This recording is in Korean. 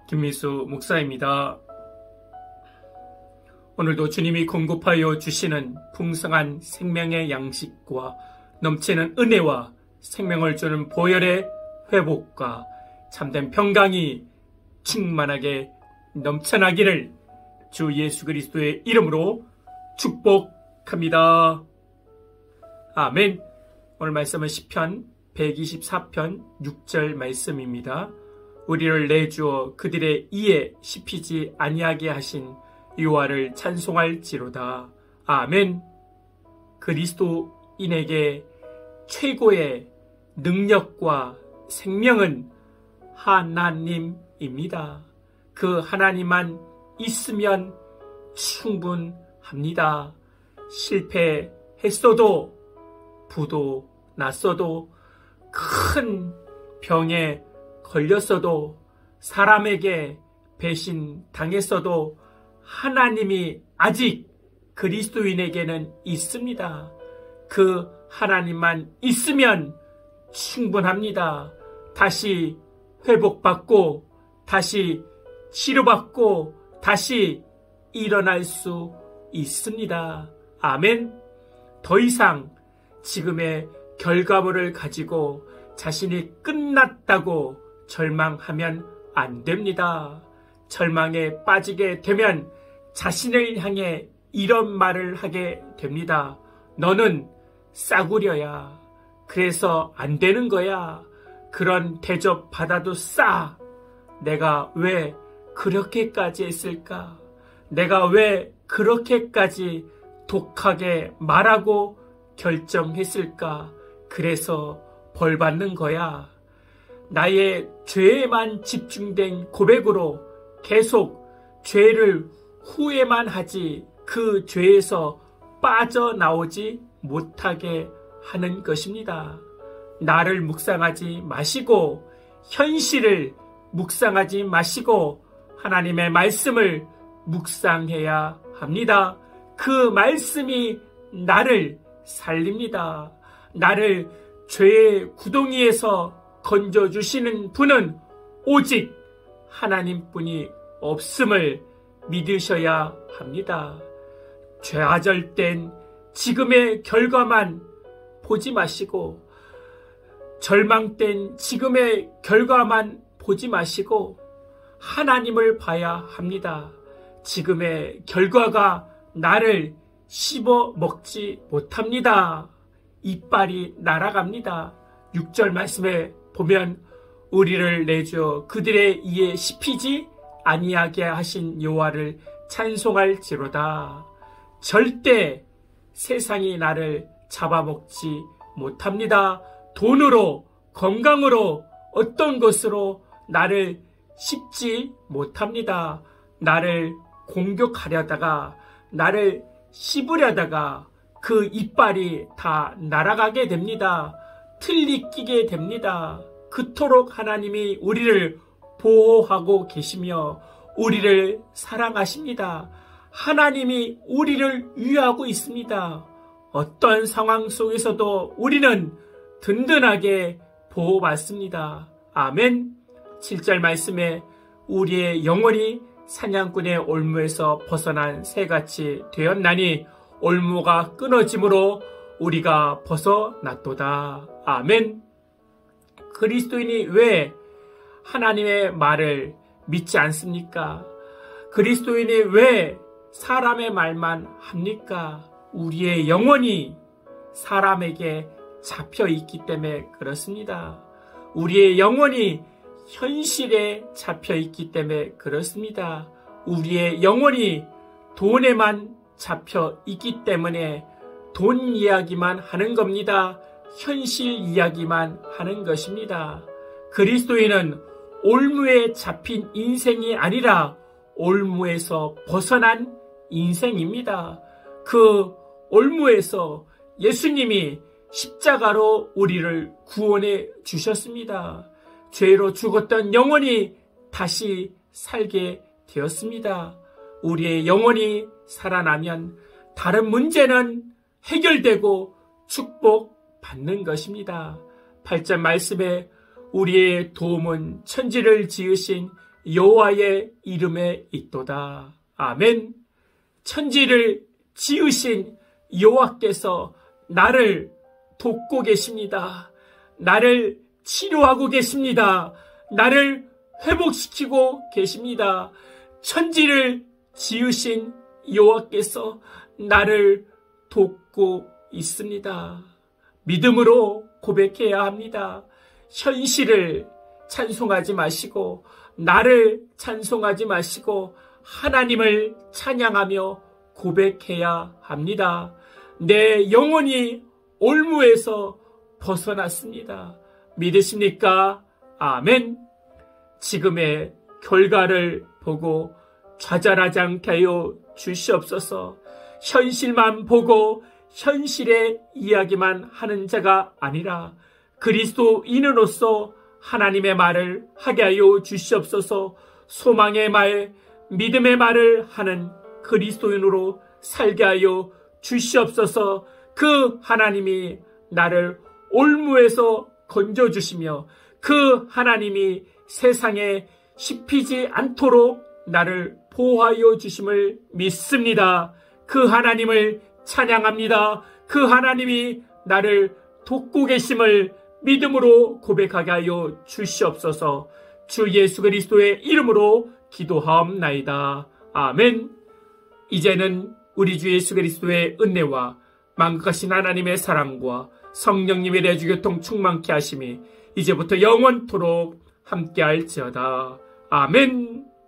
김미수 목사입니다. 오늘도 주님이 공급하여 주시는 풍성한 생명의 양식과 넘치는 은혜와 생명을 주는 보혈의 회복과 참된 평강이 충만하게 넘쳐나기를 주 예수 그리스도의 이름으로 축복합니다. 아멘. 오늘 말씀은 시편 124편 6절 말씀입니다. 우리를 내주어 그들의 이에 씹히지 아니하게 하신 여호와를 찬송할지로다. 아멘. 그리스도인에게 최고의 능력과 생명은 하나님입니다. 그 하나님만 있으면 충분합니다. 실패했어도 부도 났어도 큰 병에 걸렸어도 사람에게 배신당했어도 하나님이 아직 그리스도인에게는 있습니다. 그 하나님만 있으면 충분합니다. 다시 회복받고 다시 치료받고 다시 일어날 수 있습니다. 아멘. 더 이상 지금의 결과물을 가지고 자신이 끝났다고 절망하면 안 됩니다. 절망에 빠지게 되면 자신을 향해 이런 말을 하게 됩니다. 너는 싸구려야. 그래서 안 되는 거야. 그런 대접 받아도 싸. 내가 왜 그렇게까지 했을까? 내가 왜 그렇게까지 독하게 말하고 결정했을까? 그래서 벌 받는 거야. 나의 죄에만 집중된 고백으로 계속 죄를 후회만 하지 그 죄에서 빠져나오지 못하게 하는 것입니다. 나를 묵상하지 마시고 현실을 묵상하지 마시고 하나님의 말씀을 묵상해야 합니다. 그 말씀이 나를 살립니다. 나를 죄의 구덩이에서 건져주시는 분은 오직 하나님뿐이 없음을 믿으셔야 합니다. 죄아절된 지금의 결과만 보지 마시고 절망된 지금의 결과만 보지 마시고 하나님을 봐야 합니다. 지금의 결과가 나를 씹어 먹지 못합니다. 이빨이 날아갑니다. 6절 말씀에 보면 우리를 내줘 그들의 이에 씹히지 아니하게 하신 여호와를 찬송할지로다. 절대 세상이 나를 잡아먹지 못합니다. 돈으로, 건강으로, 어떤 것으로 나를 씹지 못합니다. 나를 공격하려다가 나를 씹으려다가 그 이빨이 다 날아가게 됩니다. 틀니 끼게 됩니다. 그토록 하나님이 우리를 보호하고 계시며 우리를 사랑하십니다. 하나님이 우리를 위하고 있습니다. 어떤 상황 속에서도 우리는 든든하게 보호받습니다. 아멘. 7절 말씀에 우리의 영혼이 사냥꾼의 올무에서 벗어난 새같이 되었나니 올무가 끊어짐으로 우리가 벗어났도다. 아멘. 그리스도인이 왜 하나님의 말을 믿지 않습니까? 그리스도인이 왜 사람의 말만 합니까? 우리의 영혼이 사람에게 잡혀 있기 때문에 그렇습니다. 우리의 영혼이 현실에 잡혀 있기 때문에 그렇습니다. 우리의 영혼이 돈에만 잡혀 있기 때문에 돈 이야기만 하는 겁니다. 현실 이야기만 하는 것입니다. 그리스도인은 올무에 잡힌 인생이 아니라 올무에서 벗어난 인생입니다. 그 올무에서 예수님이 십자가로 우리를 구원해 주셨습니다. 죄로 죽었던 영혼이 다시 살게 되었습니다. 우리의 영혼이 살아나면 다른 문제는 해결되고 축복받는 것입니다. 8절 말씀에 우리의 도움은 천지를 지으신 여호와의 이름에 있도다. 아멘. 천지를 지으신 여호와께서 나를 돕고 계십니다. 나를 치료하고 계십니다. 나를 회복시키고 계십니다. 천지를 지으신 여호와께서 나를 돕고 있습니다. 믿음으로 고백해야 합니다. 현실을 찬송하지 마시고 나를 찬송하지 마시고 하나님을 찬양하며 고백해야 합니다. 내 영혼이 올무에서 벗어났습니다. 믿으십니까? 아멘. 지금의 결과를 보고 좌절하지 않게 하여 주시옵소서. 현실만 보고 현실의 이야기만 하는 자가 아니라 그리스도인으로서 하나님의 말을 하게 하여 주시옵소서. 소망의 말, 믿음의 말을 하는 그리스도인으로 살게 하여 주시옵소서. 그 하나님이 나를 올무에서 건져주시며 그 하나님이 세상에 씹히지 않도록 나를 보호하여 주심을 믿습니다. 그 하나님을 찬양합니다. 그 하나님이 나를 돕고 계심을 믿음으로 고백하게 하여 주시옵소서. 주 예수 그리스도의 이름으로 기도하옵나이다. 아멘. 이제는 우리 주 예수 그리스도의 은혜와 만극하신 하나님의 사랑과 성령님의 내주교통 충만케 하심이 이제부터 영원토록 함께할지어다. 아멘.